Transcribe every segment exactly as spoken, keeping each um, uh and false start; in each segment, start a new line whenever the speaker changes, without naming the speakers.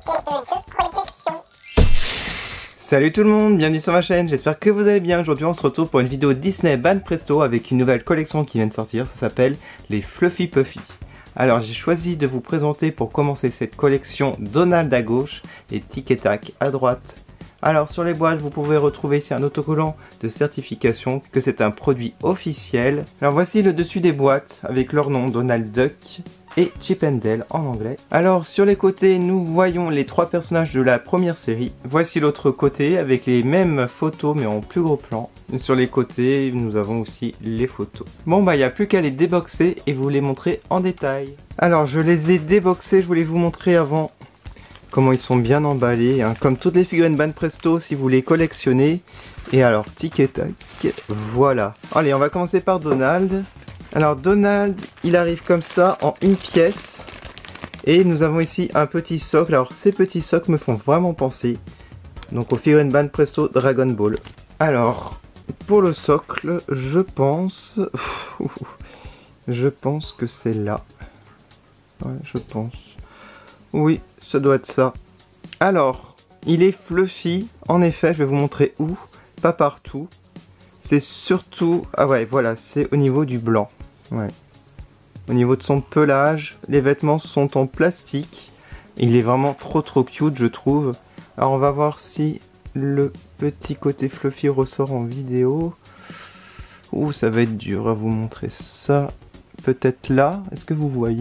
collection.
Salut tout le monde, bienvenue sur ma chaîne, j'espère que vous allez bien. Aujourd'hui on se retrouve pour une vidéo Disney Banpresto avec une nouvelle collection qui vient de sortir, ça s'appelle les Fluffy Puffy. Alors j'ai choisi de vous présenter pour commencer cette collection Donald à gauche et Tic et Tac à droite. Alors sur les boîtes vous pouvez retrouver ici un autocollant de certification que c'est un produit officiel. Alors voici le dessus des boîtes avec leur nom Donald Duck et Chip and Dale en anglais. Alors sur les côtés nous voyons les trois personnages de la première série. Voici l'autre côté avec les mêmes photos mais en plus gros plan. Et sur les côtés nous avons aussi les photos. Bon bah il n'y a plus qu'à les déboxer et vous les montrer en détail. Alors je les ai déboxés, je voulais vous montrer avant comment ils sont bien emballés, hein. Comme toutes les figurines Banpresto si vous les collectionnez. Et alors Tic et Tac, voilà. Allez on va commencer par Donald. Alors Donald, il arrive comme ça en une pièce. Et nous avons ici un petit socle. Alors ces petits socles me font vraiment penser donc aux figurines Banpresto Dragon Ball. Alors pour le socle, je pense... je pense que c'est là. Ouais, je pense. Oui, ça doit être ça. Alors, il est fluffy. En effet, je vais vous montrer où. Pas partout. C'est surtout... Ah ouais, voilà, c'est au niveau du blanc. Ouais. Au niveau de son pelage, les vêtements sont en plastique. Il est vraiment trop trop cute, je trouve. Alors, on va voir si le petit côté fluffy ressort en vidéo. Ouh, ça va être dur à vous montrer ça. Peut-être là. Est-ce que vous voyez ?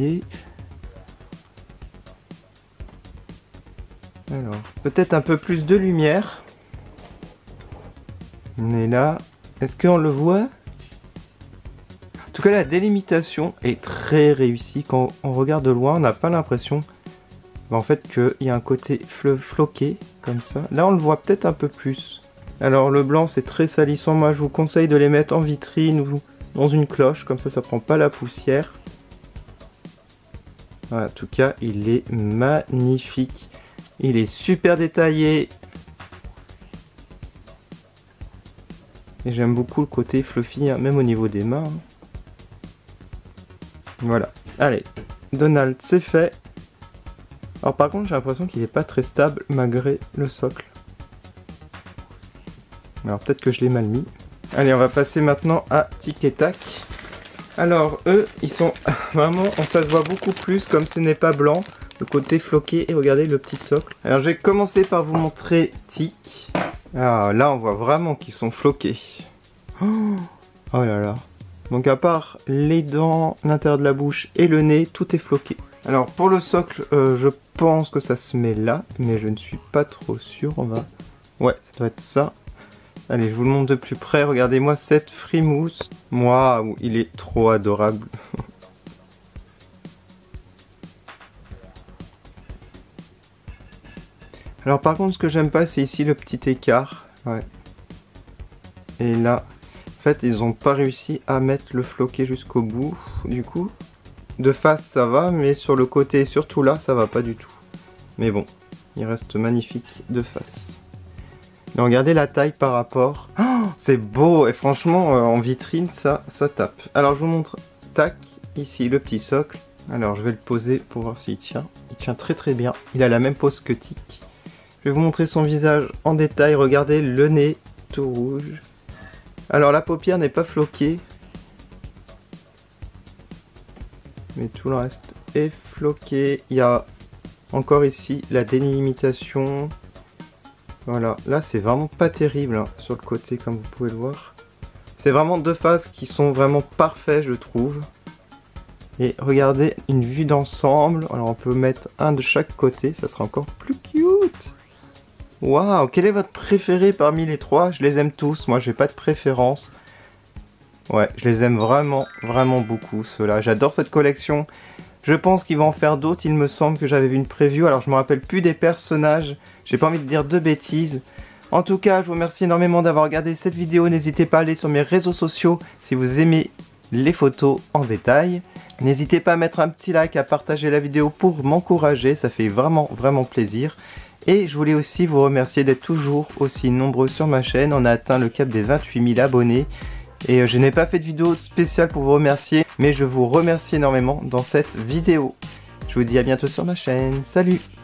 Alors, peut-être un peu plus de lumière. On est là. Est-ce qu'on le voit ? En tout cas, la délimitation est très réussie. Quand on regarde de loin, on n'a pas l'impression bah, en fait, qu'il y a un côté floqué, comme ça. Là, on le voit peut-être un peu plus. Alors, le blanc, c'est très salissant. Moi, je vous conseille de les mettre en vitrine ou dans une cloche. Comme ça, ça prend pas la poussière. Voilà, en tout cas, il est magnifique. Il est super détaillé. Et j'aime beaucoup le côté fluffy, hein, même au niveau des mains. Voilà. Allez, Donald, c'est fait. Alors par contre, j'ai l'impression qu'il n'est pas très stable malgré le socle. Alors peut-être que je l'ai mal mis. Allez, on va passer maintenant à Tic et Tac. Alors eux, ils sont vraiment... Ça se voit beaucoup plus comme ce n'est pas blanc. Le côté floqué et regardez le petit socle. Alors je vais commencer par vous montrer Tic. Ah là on voit vraiment qu'ils sont floqués. Oh, oh là là. Donc à part les dents, l'intérieur de la bouche et le nez, tout est floqué. Alors pour le socle, euh, je pense que ça se met là, mais je ne suis pas trop sûr. On va... Ouais, ça doit être ça. Allez, je vous le montre de plus près. Regardez-moi cette frimousse. Moi, il est trop adorable. Alors par contre ce que j'aime pas c'est ici le petit écart. Ouais. Et là, en fait ils ont pas réussi à mettre le floqué jusqu'au bout. Du coup, de face ça va, mais sur le côté et surtout là ça va pas du tout. Mais bon, il reste magnifique de face. Mais regardez la taille par rapport. Oh, c'est beau et franchement euh, en vitrine ça, ça tape. Alors je vous montre, tac, ici le petit socle. Alors je vais le poser pour voir s'il tient. Il tient très très bien. Il a la même pose que Tic. Je vais vous montrer son visage en détail. Regardez le nez tout rouge. Alors la paupière n'est pas floquée. Mais tout le reste est floqué. Il y a encore ici la délimitation. Voilà. Là c'est vraiment pas terrible hein, sur le côté comme vous pouvez le voir. C'est vraiment deux faces qui sont vraiment parfaits je trouve. Et regardez une vue d'ensemble. Alors on peut mettre un de chaque côté. Ça sera encore plus cute. Waouh, quel est votre préféré parmi les trois? Je les aime tous, moi j'ai pas de préférence. Ouais, je les aime vraiment, vraiment beaucoup ceux-là. J'adore cette collection. Je pense qu'ils vont en faire d'autres, il me semble que j'avais vu une preview. Alors je me rappelle plus des personnages, j'ai pas envie de dire de bêtises. En tout cas, je vous remercie énormément d'avoir regardé cette vidéo. N'hésitez pas à aller sur mes réseaux sociaux si vous aimez les photos en détail. N'hésitez pas à mettre un petit like, à partager la vidéo pour m'encourager, ça fait vraiment, vraiment plaisir. Et je voulais aussi vous remercier d'être toujours aussi nombreux sur ma chaîne. On a atteint le cap des vingt-huit mille abonnés. Et je n'ai pas fait de vidéo spéciale pour vous remercier, mais je vous remercie énormément dans cette vidéo. Je vous dis à bientôt sur ma chaîne. Salut!